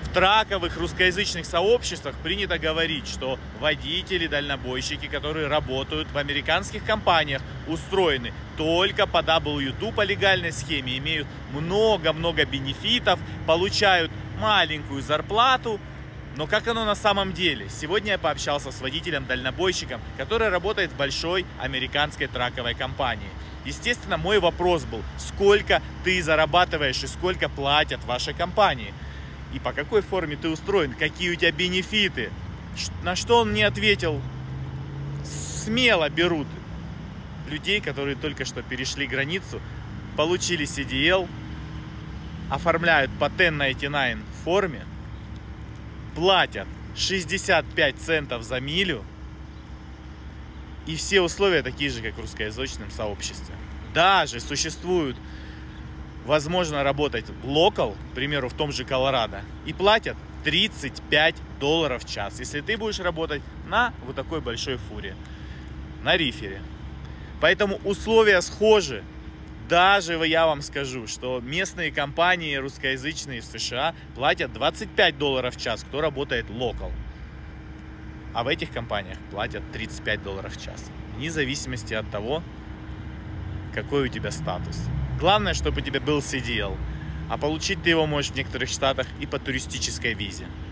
В траковых русскоязычных сообществах принято говорить, что водители, дальнобойщики, которые работают в американских компаниях, устроены только по W2 по легальной схеме, имеют много-много бенефитов, получают маленькую зарплату. Но как оно на самом деле? Сегодня я пообщался с водителем-дальнобойщиком, который работает в большой американской траковой компании. Естественно, мой вопрос был, сколько ты зарабатываешь и сколько платят в вашей компании? И по какой форме ты устроен, какие у тебя бенефиты? На что он мне ответил: смело берут людей, которые только что перешли границу, получили CDL, оформляют по 1099 форме, платят 65 центов за милю, и все условия такие же, как в русскоязычном сообществе. Даже существуют, возможно, работать локал, к примеру, в том же Колорадо, и платят $35 в час, если ты будешь работать на вот такой большой фуре, на рифере. Поэтому условия схожи. Даже я вам скажу, что местные компании русскоязычные в США платят $25 в час, кто работает локал. А в этих компаниях платят $35 в час. Вне зависимости от того, какой у тебя статус. Главное, чтобы у тебя был CDL. А получить ты его можешь в некоторых штатах и по туристической визе.